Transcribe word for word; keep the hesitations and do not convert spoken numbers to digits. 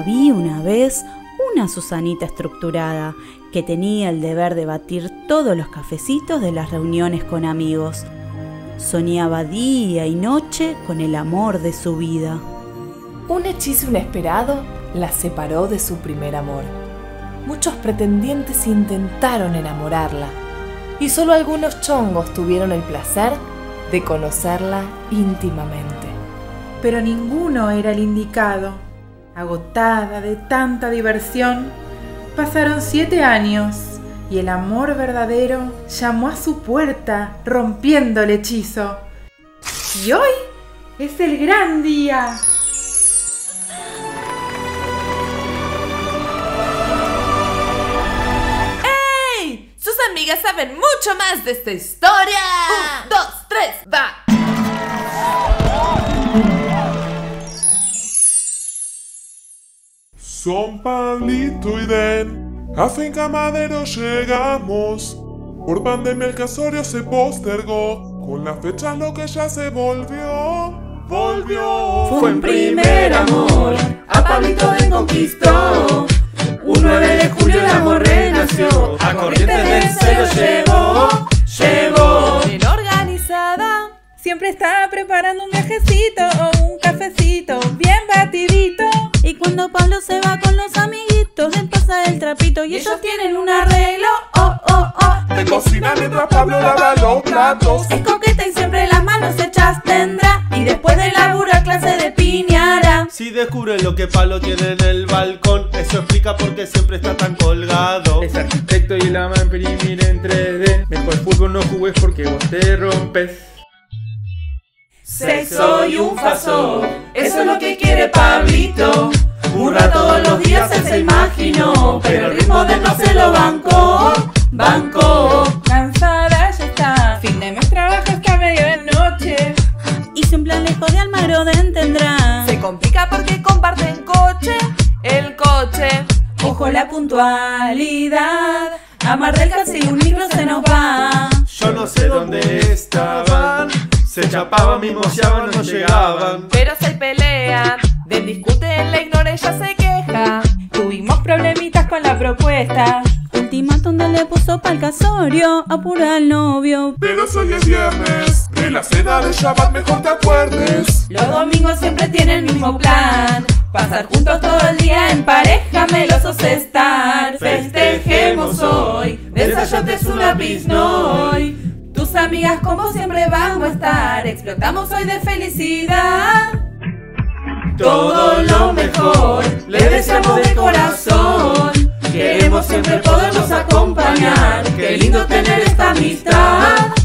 Había una vez una Susanita estructurada que tenía el deber de batir todos los cafecitos de las reuniones con amigos. Soñaba día y noche con el amor de su vida. Un hechizo inesperado la separó de su primer amor. Muchos pretendientes intentaron enamorarla y solo algunos chongos tuvieron el placer de conocerla íntimamente. Pero ninguno era el indicado. Agotada de tanta diversión, pasaron siete años y el amor verdadero llamó a su puerta rompiendo el hechizo. Y hoy es el gran día. ¡Ey! Sus amigas saben mucho más de esta historia. Un, dos, tres, va. Son Pablito y Den, a Finca Madero llegamos. Por pandemia el casorio se postergó, con la fecha lo que ya se volvió, volvió. Fue un primer amor, a Pablito Den conquistó. Un nueve de julio el amor renació, a Corrientes del se lo llevó, llevó. Bien organizada, siempre está preparando un viajecito o un cafecito bien batidito. Y cuando Pablo se va con los amiguitos, él pasa el trapito y, y ellos tienen un arreglo, oh, oh, oh. De cocina mientras Pablo lava los platos. Es coqueta y siempre las manos hechas tendrá. Y después de laburo a clase de piñara. Si descubren lo que Pablo tiene en el balcón, eso explica por qué siempre está tan colgado. Es arquitecto y la ama a imprimir en tres D. Mejor fútbol no jugues porque vos te rompes. Sexo y un faso, eso es lo que quiere Pablito. Burra todos los días él se imaginó, pero el ritmo de no se lo bancó, bancó. Cansada ya está, fin de mes trabaja hasta medianoche. Y si un plan lejos de Almagro Den tendrá. se complica porque comparten coche, el coche. Ojo la puntualidad, a Mar del Casi un micro se nos va. Yo no sé dónde estaban, se chapaban, mimoseaban, no llegaban. Pero si hay pelea, Den discute, la ignora, ella se queja. Tuvimos problemitas con la propuesta. Ultimátum de le puso pa'l casorio, apura al novio. Pero hoy es viernes, de la cena de Shabbat mejor te acuerdes. Los domingos siempre tienen el mismo plan, pasar juntos todo el día en pareja, melosos estar. Festejemos hoy, desayate su lápiz hoy. Tus amigas como siempre van a estar, explotamos hoy de felicidad. Todo lo mejor le deseamos de corazón. Queremos siempre podernos acompañar. Qué lindo tener esta amistad.